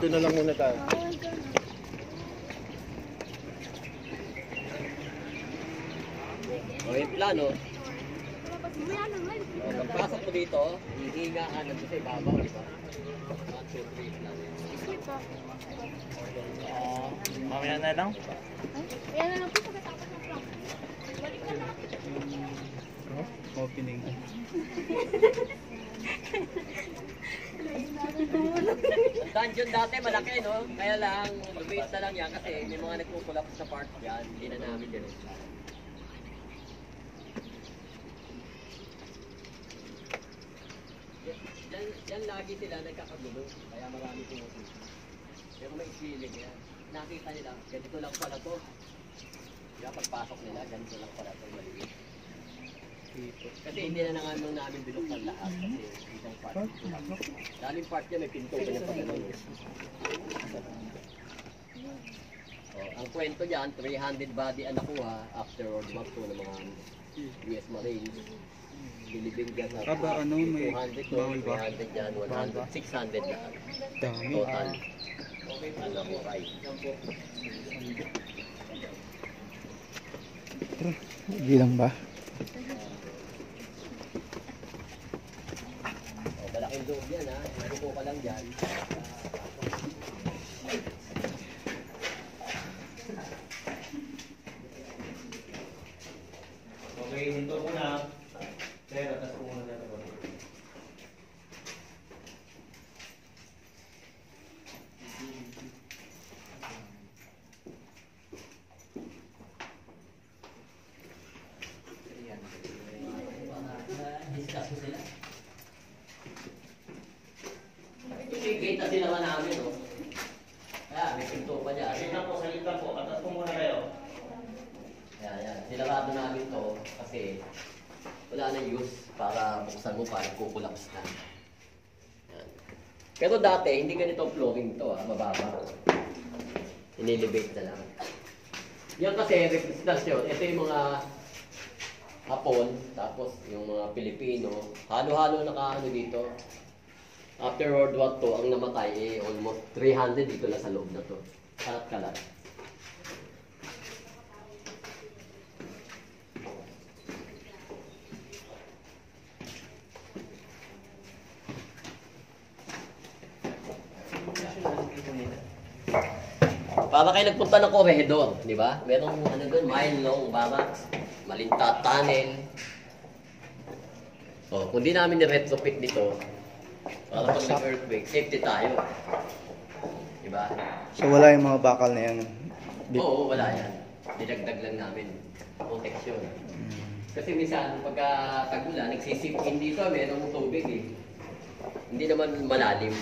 Dito na lang muna tayo. O yung plano. O, pagpasok mo dito, hihinga ka nandun sa ibabaw, di ba? 1, 2, 3 lang. Mamaya na lang. Ayan na lang po pagkatapos ng prank. Balik ka na. Opening. Ang dungeon dati malaki, no? Kaya lang, lumiit na lang yan kasi may mga nagkukulap sa part yan. Hindi na namin din. Yan lagi sila nagkakagulo. Kaya marami pumupunta. Pero may feeling yan. Nakita nila, ganito lang pala to. Kaya pagpasok nila, ganito lang pala to. Maliit. Kasi hindi na namin binuksan lahat kasi isang part. Daling part niya may pinto pa niya pa ganun. Ang kwento dyan, 300 body ang nakuha after World War II ng mga US Marines. Bilibing dyan na 200 doon, 300 dyan, 100, 600 lahat. Total. Ang nakuha. Hindi lang ba? Malaking loob yan ha. Narupo ka lang dyan. Okay, dito muna. Pero, tapos po muna natin. Kita sila ka namin, no? Kaya, may pinto pa dyan. Salit lang po. Atas po muna kayo. Yan. Sinarado namin to kasi wala na use para buksan mo para kukulaps na. Yan. Pero dati, hindi ganito flooring to, mababa. Inelevate na lang. Yan kasi, representasyon. Ito yung mga Hapon, tapos yung mga Pilipino. Halo-halo nakaano dito. After World War II, ang namatay almost 300 dito lang sa loob na to. Kalat-kalat. Para kayo nagpunta ng corridor, di ba? Merong ano doon, mile long barracks, malinta tunnel. So, kung di namin ni-retrofit dito, para pag nag-earthquake, safety tayo. Di ba? So wala yung mga bakal na yan? Oo, wala yan. Dinagdag lang namin. Protection. Kasi minsan, pagka tag-ulan, nagsisip in dito, merong tubig eh. Hindi naman malalim.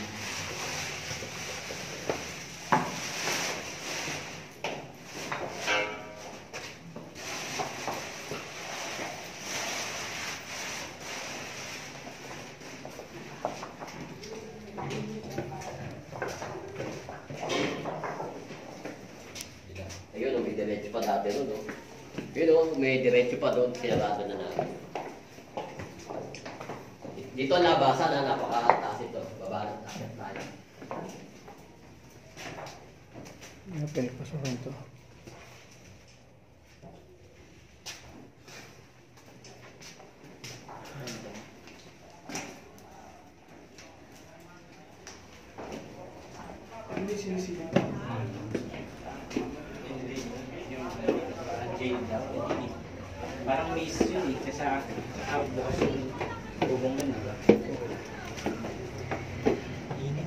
Ayun, may diretso pa dati doon, no? Yun, may diretso pa doon, sinarado na namin. Dito ang labasan, napakataas ito. Baba ng taas tayo. Napilik pa sa kwento. Hindi sinisila. Parang miss yun eh, kasi sa bukas yung bubong nun, diba? Init.